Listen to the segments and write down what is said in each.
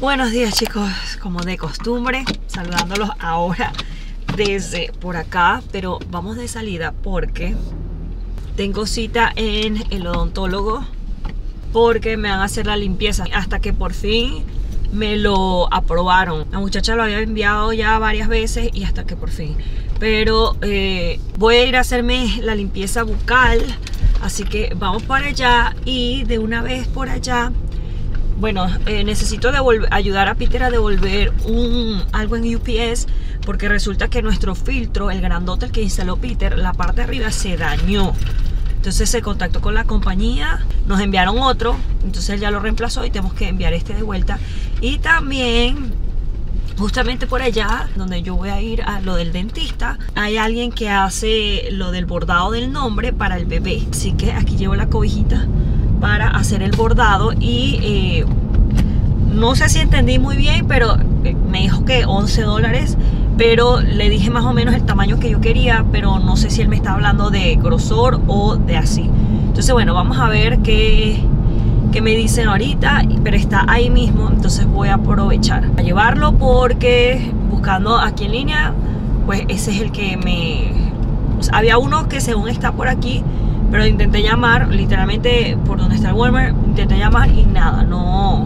Buenos días, chicos, como de costumbre, saludándolos ahora desde por acá, pero vamos de salida porque tengo cita en el odontólogo porque me van a hacer la limpieza hasta que por fin me lo aprobaron. La muchacha lo había enviado ya varias veces y hasta que por fin, pero voy a ir a hacerme la limpieza bucal, así que vamos para allá. Y de una vez por allá, bueno, necesito ayudar a Peter a devolver algo en UPS, porque resulta que nuestro filtro, el grandote, el que instaló Peter, la parte de arriba se dañó. Entonces se contactó con la compañía, nos enviaron otro, entonces él ya lo reemplazó y tenemos que enviar este de vuelta. Y también, justamente por allá, donde yo voy a ir a lo del dentista, hay alguien que hace lo del bordado del nombre para el bebé. Así que aquí llevo la cobijita para hacer el bordado y no sé si entendí muy bien, pero me dijo que $11, pero le dije más o menos el tamaño que yo quería, pero no sé si él me está hablando de grosor o de así. Entonces bueno, vamos a ver qué me dicen ahorita, pero está ahí mismo, entonces voy a aprovechar a llevarlo, porque buscando aquí en línea, pues ese es el que o sea, había uno que según está por aquí, pero intenté llamar, literalmente por donde está el Walmart, intenté llamar y nada, no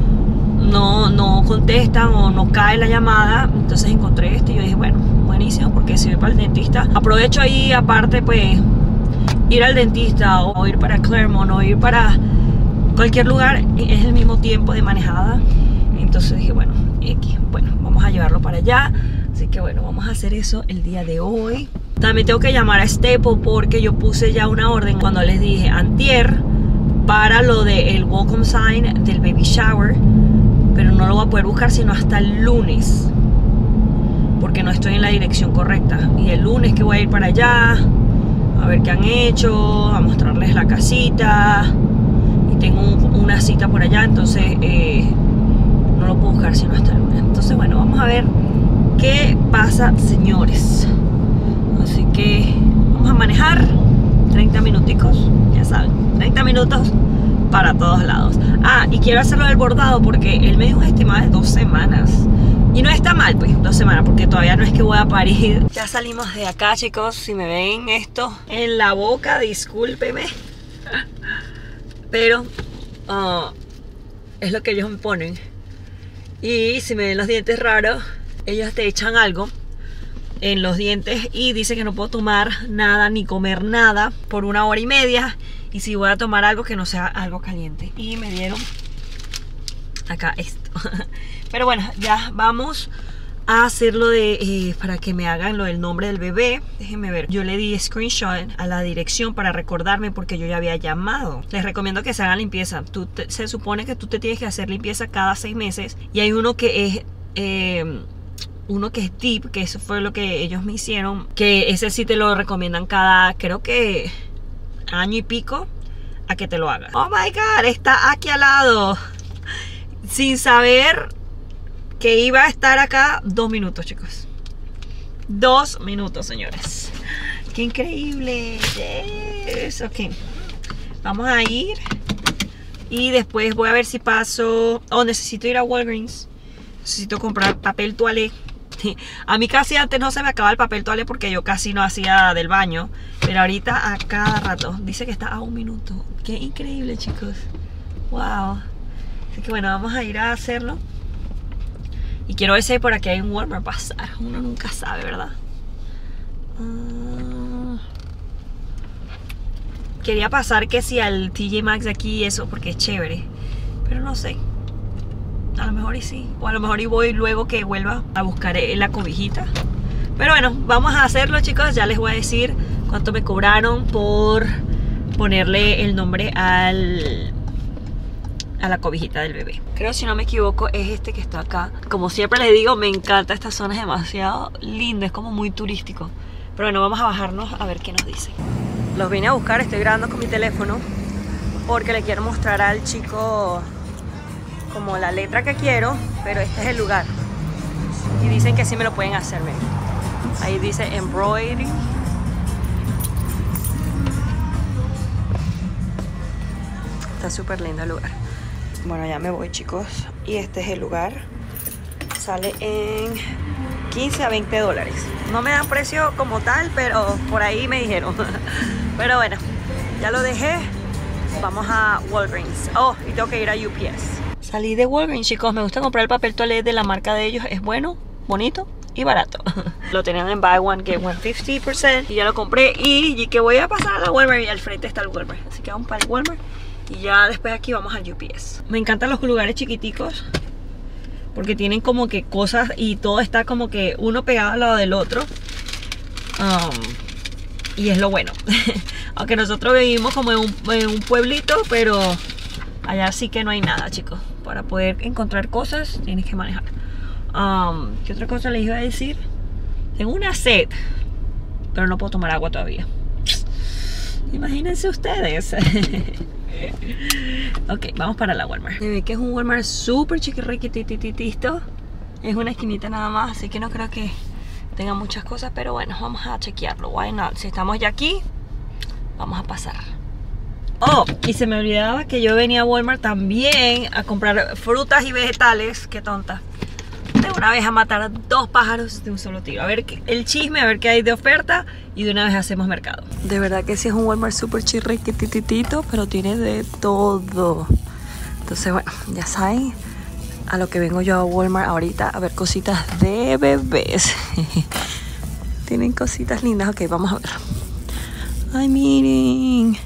contestan o no cae la llamada. Entonces encontré este y yo dije, bueno, buenísimo, porque si voy para el dentista, aprovecho ahí, aparte pues ir al dentista o ir para Claremont o ir para cualquier lugar, es el mismo tiempo de manejada. Entonces dije, bueno, vamos a llevarlo para allá. Así que bueno, vamos a hacer eso el día de hoy. También tengo que llamar a Staple porque yo puse ya una orden cuando les dije antier para lo del welcome sign del baby shower, pero no lo voy a poder buscar sino hasta el lunes, porque no estoy en la dirección correcta. Y el lunes que voy a ir para allá a ver qué han hecho, a mostrarles la casita, y tengo una cita por allá, entonces no lo puedo buscar sino hasta el lunes. Entonces bueno, vamos a ver qué pasa, señores. Así que vamos a manejar 30 minuticos, ya saben, 30 minutos para todos lados. Ah, y quiero hacerlo del bordado porque él me dijo un estimado de 2 semanas. Y no está mal, pues, 2 semanas, porque todavía no es que voy a parir. Ya salimos de acá, chicos. Si me ven esto en la boca, discúlpeme. Pero es lo que ellos me ponen. Y si me ven los dientes raros, ellos te echan algo en los dientes y dice que no puedo tomar nada ni comer nada por 1 hora y media, y si voy a tomar algo que no sea algo caliente. Y me dieron acá esto. Pero bueno, ya vamos a hacerlo para que me hagan lo del nombre del bebé. Déjenme ver, yo le di screenshot a la dirección para recordarme, porque yo ya había llamado. Les recomiendo que se hagan limpieza. Se supone que tú te tienes que hacer limpieza cada 6 meses, y hay uno que es deep, que eso fue lo que ellos me hicieron, que ese sí te lo recomiendan cada, creo que año y pico, a que te lo hagas. Oh my god, está aquí al lado, sin saber que iba a estar acá 2 minutos, chicos. 2 minutos, señores. Qué increíble. Yes. Ok, vamos a ir y después voy a ver si paso. Necesito ir a Walgreens. Necesito comprar papel toalé. A mí casi antes no se me acababa el papel toalé porque yo casi no hacía del baño, pero ahorita a cada rato. Dice que está a 1 minuto. Qué increíble, chicos. Wow. Así que bueno, vamos a ir a hacerlo. Y quiero ver si por aquí hay un Walmart pasar. Uno nunca sabe, ¿verdad? Quería pasar que si al TJ Maxx de aquí y eso, porque es chévere, pero no sé. A lo mejor y sí, o a lo mejor y voy luego que vuelva a buscar la cobijita. Pero bueno, vamos a hacerlo, chicos. Ya les voy a decir cuánto me cobraron por ponerle el nombre a la cobijita del bebé. Creo, si no me equivoco, es este que está acá. Como siempre les digo, me encanta esta zona, es demasiado lindo, es como muy turístico. Pero bueno, vamos a bajarnos a ver qué nos dice. Los vine a buscar, estoy grabando con mi teléfono porque le quiero mostrar al chico como la letra que quiero, pero este es el lugar. Y dicen que sí me lo pueden hacer, ¿ven? Ahí dice embroidery. Está súper lindo el lugar. Bueno, ya me voy, chicos. y este es el lugar. Sale en 15 a 20 dólares. No me dan precio como tal, pero por ahí me dijeron. Pero bueno, ya lo dejé. Vamos a Walgreens. Oh, y tengo que ir a UPS. Salí de Walgreens, chicos. Me gusta comprar el papel toalete de la marca de ellos. Es bueno, bonito y barato. Lo tenían en buy one get one 50% y ya lo compré. Y que voy a pasar a la Walmart y al frente está el Walmart. Así que vamos para el Walmart y ya después aquí vamos al UPS. Me encantan los lugares chiquiticos porque tienen como que cosas y todo está como que uno pegado al lado del otro. Y es lo bueno. Aunque nosotros vivimos como en un pueblito, pero allá sí que no hay nada, chicos. Para poder encontrar cosas tienes que manejar. ¿Qué otra cosa les iba a decir? Tengo una sed, pero no puedo tomar agua todavía. Imagínense ustedes. Ok, vamos para la Walmart. Se ve que es un Walmart súper chiquirriquititito. Es una esquinita nada más, así que no creo que tenga muchas cosas, pero bueno, vamos a chequearlo. Why not? Si estamos ya aquí, vamos a pasar. Oh, y se me olvidaba que yo venía a Walmart también a comprar frutas y vegetales. Qué tonta. De una vez a matar dos pájaros de un solo tiro. A ver el chisme, a ver qué hay de oferta y de una vez hacemos mercado. De verdad que sí es un Walmart súper chirriquititito, pero tiene de todo. Entonces, bueno, ya saben a lo que vengo yo a Walmart ahorita, a ver cositas de bebés. Tienen cositas lindas. Ok, vamos a ver. Ay, miren.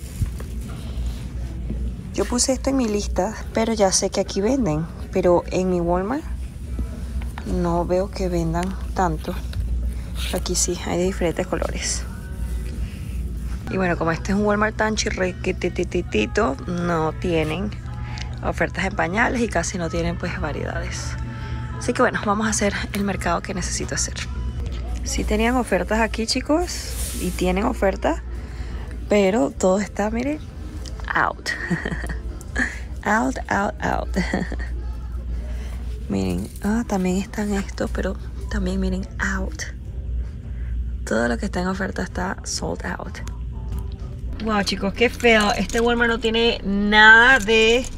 Yo puse esto en mi lista, pero ya sé que aquí venden. Pero en mi Walmart no veo que vendan tanto. Pero aquí sí, hay de diferentes colores. Y bueno, como este es un Walmart tan chirriquititito, no tienen ofertas en pañales y casi no tienen pues variedades. Así que bueno, vamos a hacer el mercado que necesito hacer. Sí tenían ofertas aquí, chicos, y tienen ofertas, pero todo está, miren, out. Out. Miren, también están estos, pero también miren, out. Todo lo que está en oferta está sold out. Wow, chicos, qué feo. Este Walmart no tiene nada de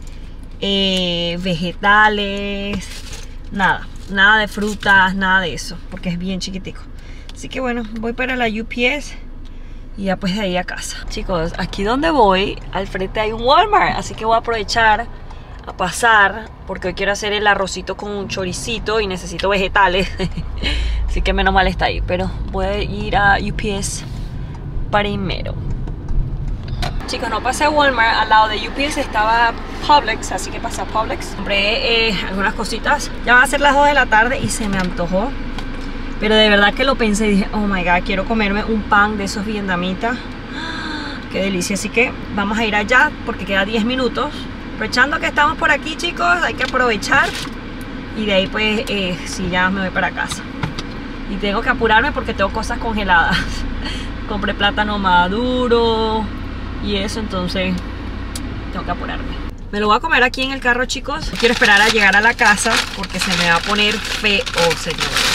vegetales, nada de frutas, nada de eso, porque es bien chiquitico. Así que bueno, voy para la UPS y ya pues de ahí a casa. Chicos, aquí donde voy, al frente hay un Walmart, así que voy a aprovechar a pasar, porque hoy quiero hacer el arrocito con un choricito y necesito vegetales. Así que menos mal está ahí, pero voy a ir a UPS primero. Chicos, no pasé a Walmart, al lado de UPS estaba Publix, así que pasé a Publix. Compré algunas cositas. Ya van a ser las 2 de la tarde y se me antojó. Pero de verdad que lo pensé y dije, oh my god, quiero comerme un pan de esos vietnamitas. Qué delicia, así que vamos a ir allá porque queda 10 minutos. Aprovechando que estamos por aquí, chicos, hay que aprovechar. Y de ahí pues, sí, ya me voy para casa. Y tengo que apurarme porque tengo cosas congeladas. Compré plátano maduro y eso, entonces tengo que apurarme. Me lo voy a comer aquí en el carro, chicos. Quiero esperar a llegar a la casa porque se me va a poner feo, señores.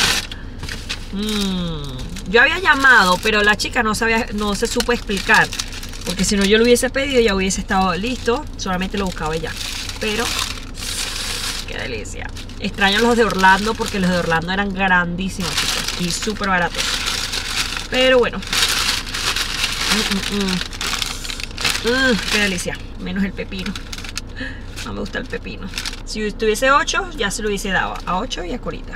Yo había llamado, pero la chica no se supo explicar. Porque si no yo lo hubiese pedido, ya hubiese estado listo. Solamente lo buscaba ya. Pero, qué delicia. Extraño los de Orlando porque los de Orlando eran grandísimos, chicos. Y súper baratos. Pero bueno. Qué delicia. Menos el pepino. No me gusta el pepino. Si tuviese 8, ya se lo hubiese dado. A 8 y a Corita.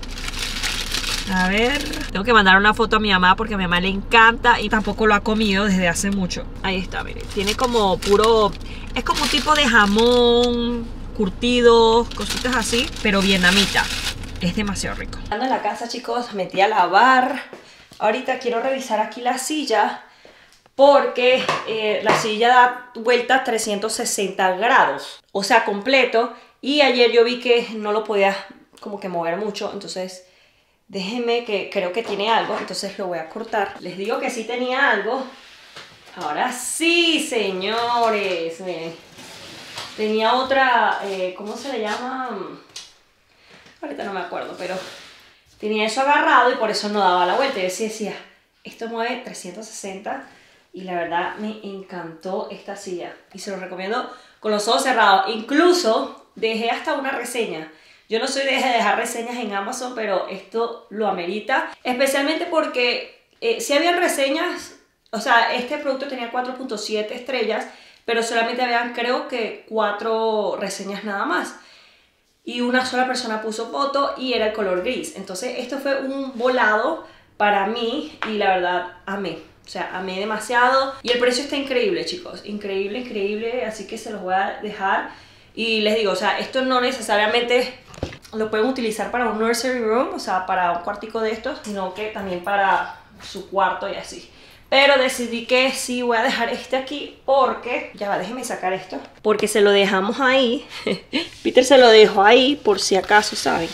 A ver, tengo que mandar una foto a mi mamá porque a mi mamá le encanta y tampoco lo ha comido desde hace mucho. Ahí está, miren, tiene como puro, es como un tipo de jamón curtido, cositas así, pero vietnamita. Es demasiado rico. Ando en la casa, chicos, metí a lavar. Ahorita quiero revisar aquí la silla porque la silla da vueltas 360 grados, o sea, completo. Y ayer yo vi que no lo podía como que mover mucho, entonces déjenme, que creo que tiene algo, entonces lo voy a cortar. Les digo que sí tenía algo. Ahora sí, señores. Miren. Tenía otra, ¿cómo se le llama? Ahorita no me acuerdo, pero tenía eso agarrado y por eso no daba la vuelta. Yo sí decía, esto mueve 360 y la verdad me encantó esta silla. Y se lo recomiendo con los ojos cerrados. Incluso dejé hasta una reseña. Yo no soy de dejar reseñas en Amazon, pero esto lo amerita. Especialmente porque si habían reseñas, o sea, este producto tenía 4.7 estrellas, pero solamente habían, creo que 4 reseñas nada más. Y una sola persona puso foto y era el color gris. Entonces esto fue un volado para mí y la verdad amé. O sea, amé demasiado. Y el precio está increíble, chicos. Increíble, increíble. Así que se los voy a dejar. Y les digo, o sea, esto no necesariamente lo pueden utilizar para un nursery room, o sea, para un cuartico de estos, sino que también para su cuarto y así. Pero decidí que sí voy a dejar este aquí porque... Ya va, déjenme sacar esto. Porque se lo dejamos ahí. Peter se lo dejó ahí por si acaso, ¿saben?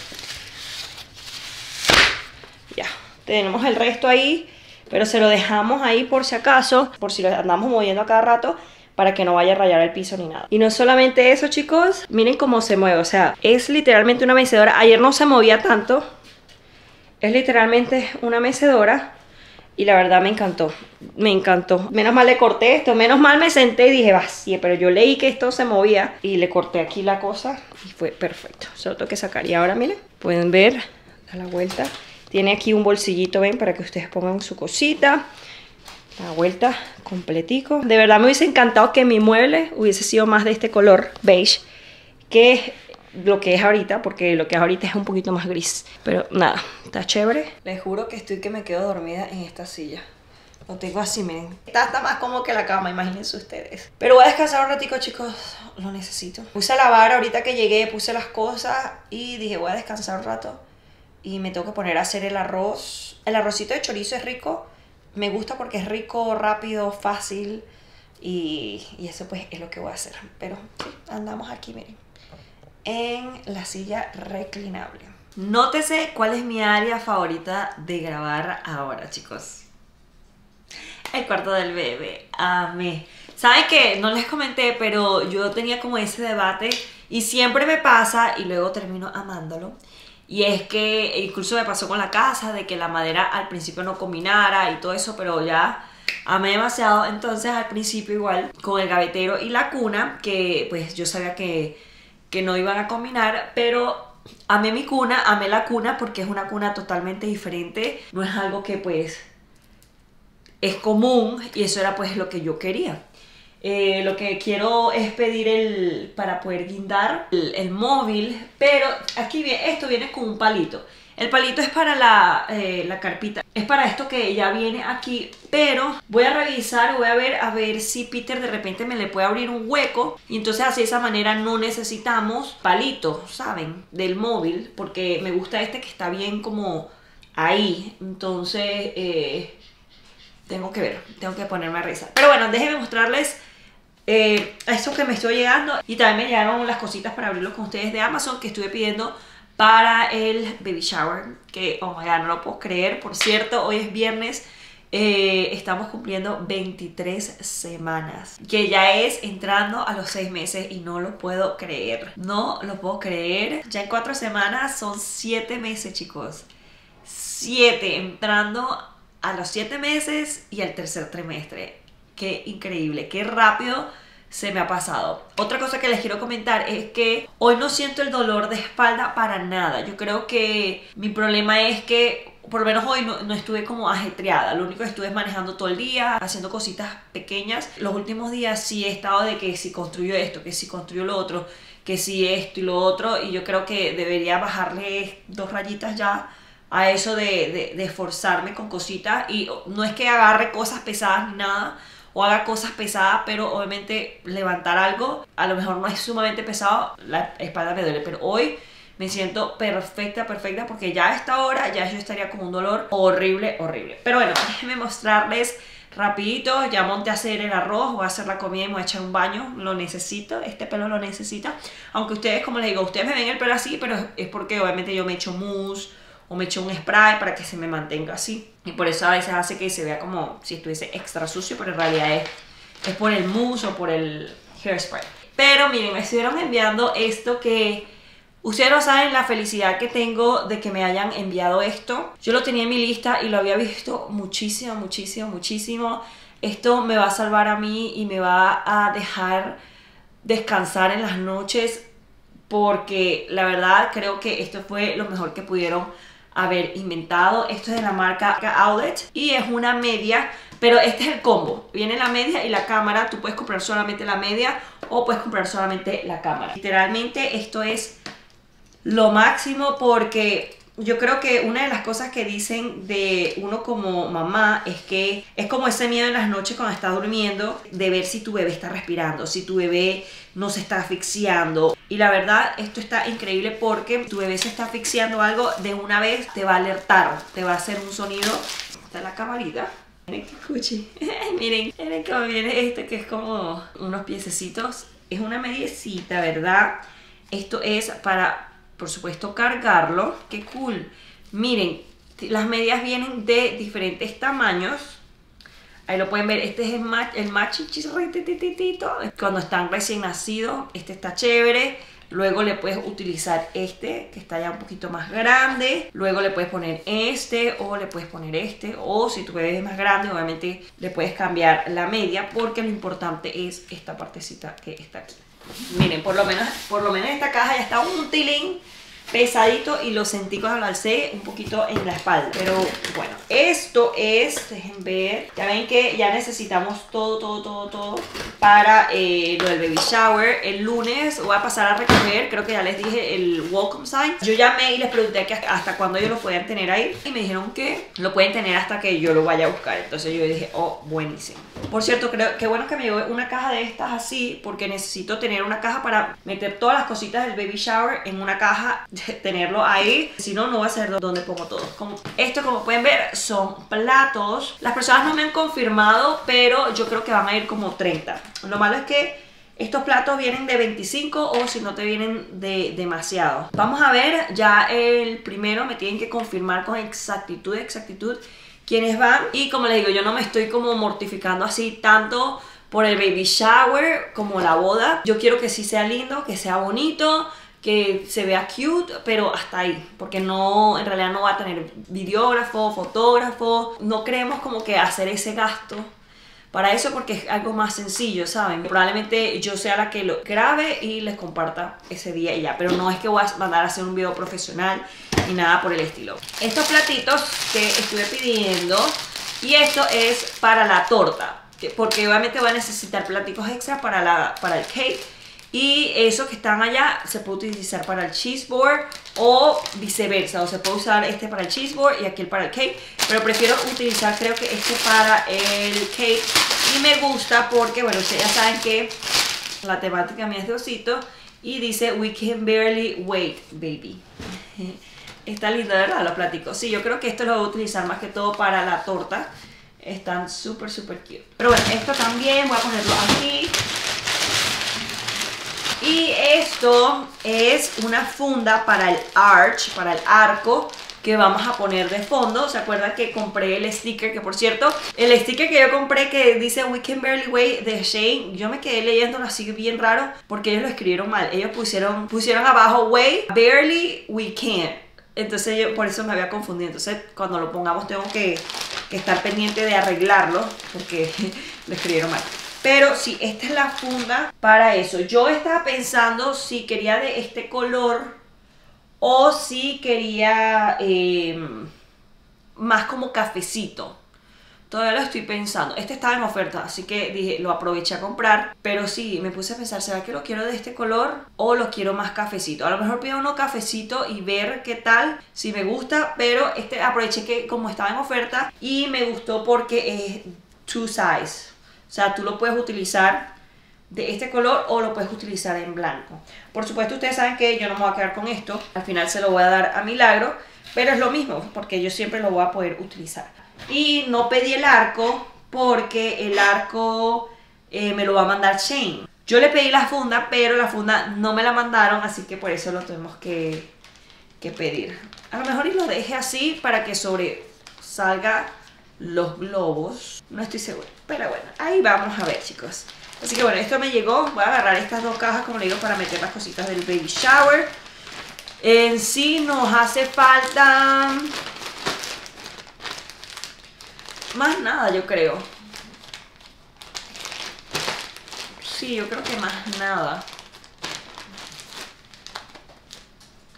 Ya, tenemos el resto ahí. Pero se lo dejamos ahí por si acaso. Por si lo andamos moviendo a cada rato. Para que no vaya a rayar el piso ni nada. Y no solamente eso, chicos. Miren cómo se mueve. O sea, es literalmente una mecedora. Ayer no se movía tanto. Es literalmente una mecedora. Y la verdad me encantó. Me encantó. Menos mal le corté esto. Menos mal me senté y dije, vacíe. Pero yo leí que esto se movía. Y le corté aquí la cosa. Y fue perfecto. Solo tengo que sacar. Y ahora, miren. Pueden ver. A la vuelta. Tiene aquí un bolsillito, ven, para que ustedes pongan su cosita. La vuelta completico. De verdad me hubiese encantado que mi mueble hubiese sido más de este color beige que lo que es ahorita, porque lo que es ahorita es un poquito más gris. Pero nada, está chévere. Les juro que estoy que me quedo dormida en esta silla. Lo tengo así, miren. Está más cómodo que la cama, imagínense ustedes. Pero voy a descansar un ratico, chicos. Lo necesito. Puse a lavar ahorita que llegué, puse las cosas y dije voy a descansar un rato. Y me tengo que poner a hacer el arroz. El arrocito de chorizo es rico. Me gusta porque es rico, rápido, fácil. Y eso pues es lo que voy a hacer. Pero sí, andamos aquí, miren. En la silla reclinable. Nótese cuál es mi área favorita de grabar ahora, chicos. El cuarto del bebé. Amé. ¿Saben qué? No les comenté, pero yo tenía como ese debate. Y siempre me pasa y luego termino amándolo. Y es que incluso me pasó con la casa, de que la madera al principio no combinara y todo eso, pero ya amé demasiado. Entonces al principio igual con el gavetero y la cuna, que pues yo sabía que no iban a combinar, pero amé mi cuna, amé la cuna porque es una cuna totalmente diferente. No es algo que pues es común y eso era pues lo que yo quería. Lo que quiero es pedir para poder guindar el móvil, pero aquí esto viene con un palito. El palito es para la carpita, es para esto que ya viene aquí, pero voy a revisar, voy a ver si Peter de repente me le puede abrir un hueco y entonces así de esa manera no necesitamos palitos, ¿saben? Del móvil, porque me gusta este que está bien como ahí, entonces tengo que ver, tengo que ponerme a revisar. Pero bueno, déjenme mostrarles esto que me estoy llegando. Y también me llegaron las cositas para abrirlo con ustedes de Amazon que estuve pidiendo para el baby shower. Que, oh my god, no lo puedo creer. Por cierto, hoy es viernes. Estamos cumpliendo 23 semanas. Que ya es entrando a los 6 meses y no lo puedo creer. No lo puedo creer. Ya en 4 semanas son 7 meses, chicos. 7, entrando a los 7 meses y al tercer trimestre. Qué increíble, qué rápido se me ha pasado. Otra cosa que les quiero comentar es que hoy no siento el dolor de espalda para nada. Yo creo que mi problema es que por lo menos hoy no estuve como ajetreada. Lo único que estuve es manejando todo el día, haciendo cositas pequeñas. Los últimos días sí he estado de que si construyo esto, que si construyo lo otro, que si esto y lo otro. Y yo creo que debería bajarle 2 rayitas ya a eso de esforzarme con cositas. Y no es que agarre cosas pesadas ni nada, o haga cosas pesadas, pero obviamente levantar algo a lo mejor no es sumamente pesado, la espalda me duele, pero hoy me siento perfecta, perfecta, porque ya a esta hora ya yo estaría con un dolor horrible, horrible. Pero bueno, déjenme mostrarles rapidito. Ya monté a hacer el arroz, voy a hacer la comida y me voy a echar un baño. Lo necesito, este pelo lo necesita. Aunque ustedes, como les digo, ustedes me ven el pelo así, pero es porque obviamente yo me echo mousse o me echo un spray para que se me mantenga así. Y por eso a veces hace que se vea como si estuviese extra sucio, pero en realidad es por el mousse o por el hairspray. Pero miren, me estuvieron enviando esto que ustedes no saben la felicidad que tengo de que me hayan enviado esto. Yo lo tenía en mi lista y lo había visto muchísimo, muchísimo, muchísimo. Esto me va a salvar a mí y me va a dejar descansar en las noches porque la verdad creo que esto fue lo mejor que pudieron haber inventado. Esto es de la marca Outlet y es una media, pero este es el combo. Viene la media y la cámara. Tú puedes comprar solamente la media o puedes comprar solamente la cámara. Literalmente esto es lo máximo, porque yo creo que una de las cosas que dicen de uno como mamá es que es como ese miedo en las noches cuando estás durmiendo de ver si tu bebé está respirando, si tu bebé no se está asfixiando. Y la verdad, esto está increíble porque tu bebé se está asfixiando algo, de una vez te va a alertar, te va a hacer un sonido. Está la camarita. Miren que cuchi. miren cómo viene este, que es como unos piececitos. Es una mediecita, ¿verdad? Esto es para, por supuesto, cargarlo. ¡Qué cool! Miren, las medias vienen de diferentes tamaños. Ahí lo pueden ver. Este es el machichitito. Cuando están recién nacidos, este está chévere. Luego le puedes utilizar este, que está ya un poquito más grande. Luego le puedes poner este, o le puedes poner este. O si tu bebé es más grande, obviamente le puedes cambiar la media, porque lo importante es esta partecita que está aquí. Miren, por lo menos esta caja ya está un tilín pesadito y lo sentí cuando lo alcé un poquito en la espalda. Pero bueno, esto es, dejen ver, ya ven que ya necesitamos todo para lo del baby shower. El lunes voy a pasar a recoger, creo que ya les dije, el welcome sign. Yo llamé y les pregunté que hasta cuándo ellos lo podían tener ahí y me dijeron que lo pueden tener hasta que yo lo vaya a buscar. Entonces yo dije, oh, buenísimo. Por cierto, creo que bueno que me llevé una caja de estas así, porque necesito tener una caja para meter todas las cositas del baby shower en una caja, tenerlo ahí, si no, no va a ser donde pongo todo. Esto, como pueden ver, son platos. Las personas no me han confirmado, pero yo creo que van a ir como 30. Lo malo es que estos platos vienen de 25 o si no te vienen de demasiado. Vamos a ver, ya el primero me tienen que confirmar con exactitud quiénes van. Y como les digo, yo no me estoy como mortificando así tanto por el baby shower como la boda. Yo quiero que sí sea lindo, que sea bonito, que se vea cute, pero hasta ahí, porque no, en realidad no va a tener videógrafo, fotógrafo. No queremos como que hacer ese gasto para eso, porque es algo más sencillo, ¿saben? Probablemente yo sea la que lo grabe y les comparta ese día y ya, pero no es que voy a mandar a hacer un video profesional ni nada por el estilo. Estos platitos que estuve pidiendo, y esto es para la torta, porque obviamente voy a necesitar platicos extra para el cake. Y eso que están allá se puede utilizar para el cheese board o viceversa. O se puede usar este para el cheese board y aquel para el cake. Pero prefiero utilizar, creo que este para el cake. Y me gusta porque, bueno, ustedes ya saben que la temática mía es de osito. Y dice, we can barely wait, baby. Está lindo, ¿verdad? Los platicos. Sí, yo creo que esto lo voy a utilizar más que todo para la torta. Están súper cute. Pero bueno, esto también voy a ponerlo aquí. Y esto es una funda para el arch, para el arco, que vamos a poner de fondo. ¿Se acuerdan que compré el sticker? Que por cierto, el sticker que yo compré que dice We Can Barely Wait de Shein, yo me quedé leyéndolo así bien raro porque ellos lo escribieron mal. Ellos pusieron abajo Wait, Barely We Can. Entonces yo por eso me había confundido. Entonces cuando lo pongamos tengo que estar pendiente de arreglarlo porque lo escribieron mal. Pero sí, esta es la funda para eso. Yo estaba pensando si quería de este color o si quería más como cafecito. Todavía lo estoy pensando. Este estaba en oferta, así que dije, lo aproveché a comprar. Pero sí, me puse a pensar, ¿será que lo quiero de este color o lo quiero más cafecito? A lo mejor pido uno cafecito y ver qué tal, si me gusta. Pero este aproveché que como estaba en oferta y me gustó porque es two size. O sea, tú lo puedes utilizar de este color o lo puedes utilizar en blanco. Por supuesto, ustedes saben que yo no me voy a quedar con esto. Al final se lo voy a dar a Milagro. Pero es lo mismo, porque yo siempre lo voy a poder utilizar. Y no pedí el arco porque el arco me lo va a mandar Shein. Yo le pedí la funda, pero la funda no me la mandaron. Así que por eso lo tenemos que pedir. A lo mejor y lo deje así para que sobresalga los globos. No estoy segura. Pero bueno, ahí vamos a ver, chicos. Así que bueno, esto me llegó. Voy a agarrar estas dos cajas, como le digo, para meter las cositas del baby shower. En sí nos hace falta más nada, yo creo. Sí, yo creo que más nada.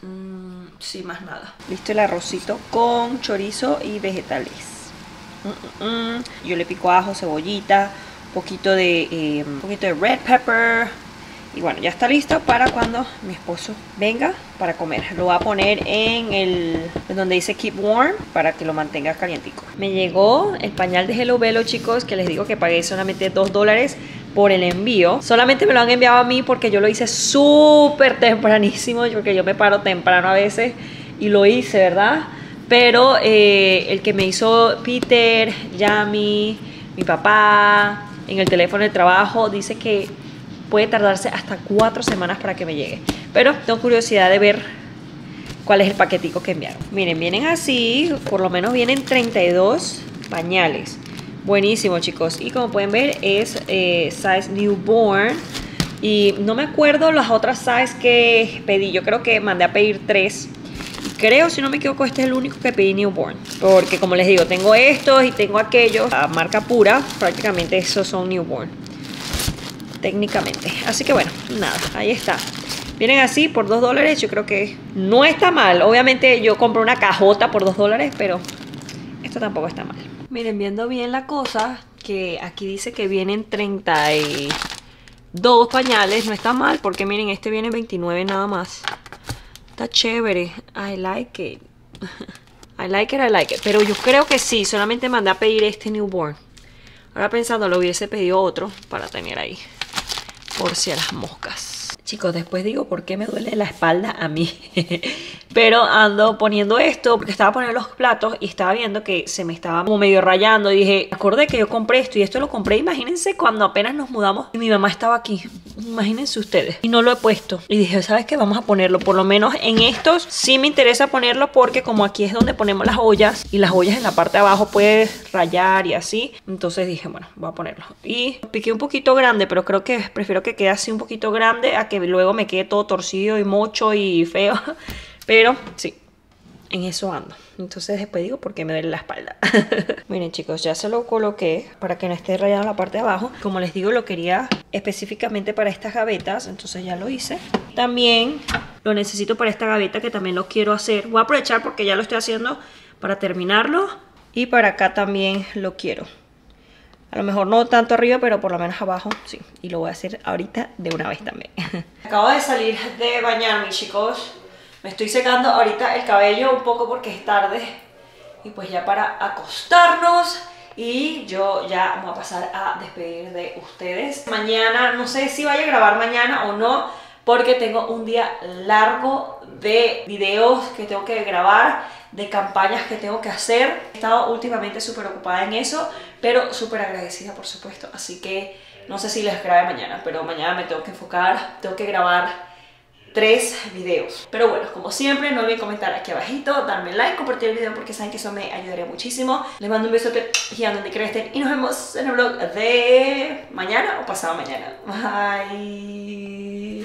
Sí, más nada. Listo el arrocito con chorizo y vegetales. Yo le pico ajo, cebollita, un poquito de red pepper. Y bueno, ya está listo para cuando mi esposo venga para comer. Lo voy a poner en donde dice keep warm para que lo mantenga calientico. Me llegó el pañal de Hello Bello, chicos, que les digo que pagué solamente $2 por el envío. Solamente me lo han enviado a mí porque yo lo hice súper tempranísimo, porque yo me paro temprano a veces y lo hice, ¿verdad? Pero el que me hizo Peter, Yami, mi papá, en el teléfono del trabajo, dice que puede tardarse hasta 4 semanas para que me llegue. Pero tengo curiosidad de ver cuál es el paquetico que enviaron. Miren, vienen así, por lo menos vienen 32 pañales. Buenísimo, chicos. Y como pueden ver es size newborn. Y no me acuerdo las otras size que pedí. Yo creo que mandé a pedir 3. Y creo, si no me equivoco, este es el único que pedí newborn. Porque como les digo, tengo estos y tengo aquellos. A marca pura, prácticamente esos son newborn. Técnicamente. Así que bueno, nada, ahí está. Vienen así por $2. Yo creo que no está mal. Obviamente yo compré una cajota por $2, pero esto tampoco está mal. Miren, viendo bien la cosa, que aquí dice que vienen 32 pañales. No está mal porque miren, este viene 29 nada más. Está chévere. I like it. I like it. Pero yo creo que sí, solamente mandé a pedir este newborn. Ahora pensando, lo hubiese pedido otro para tener ahí, por si a las moscas. Chicos, después digo por qué me duele la espalda a mí. Pero ando poniendo esto porque estaba poniendo los platos y estaba viendo que se me estaba como medio rayando. Y dije, acordé que yo compré esto y esto lo compré, imagínense, cuando apenas nos mudamos y mi mamá estaba aquí. Imagínense ustedes. Y no lo he puesto. Y dije, ¿sabes qué? Vamos a ponerlo. Por lo menos en estos sí me interesa ponerlo porque como aquí es donde ponemos las ollas y las ollas en la parte de abajo puedes rayar y así. Entonces dije, bueno, voy a ponerlo. Y piqué un poquito grande, pero creo que prefiero que quede así un poquito grande a que luego me quede todo torcido y mocho y feo. Pero sí, en eso ando. Entonces después digo por qué me duele la espalda. Miren, chicos, ya se lo coloqué para que no esté rayado la parte de abajo. Como les digo, lo quería específicamente para estas gavetas, entonces ya lo hice. También lo necesito para esta gaveta que también lo quiero hacer. Voy a aprovechar porque ya lo estoy haciendo para terminarlo. Y para acá también lo quiero. A lo mejor no tanto arriba, pero por lo menos abajo, sí. Y lo voy a hacer ahorita de una vez también. Acabo de salir de bañarme, chicos. Me estoy secando ahorita el cabello un poco porque es tarde. Y pues ya para acostarnos. Y yo ya voy a pasar a despedir de ustedes. Mañana, no sé si vaya a grabar mañana o no, porque tengo un día largo de videos que tengo que grabar, de campañas que tengo que hacer. He estado últimamente súper ocupada en eso, pero súper agradecida, por supuesto. Así que no sé si les grabe mañana, pero mañana me tengo que enfocar, tengo que grabar 3 videos. Pero bueno, como siempre, no olviden comentar aquí abajito, darme like, compartir el video porque saben que eso me ayudaría muchísimo. Les mando un besote gigante donde quiera que estén y nos vemos en el vlog de mañana o pasado mañana. Bye.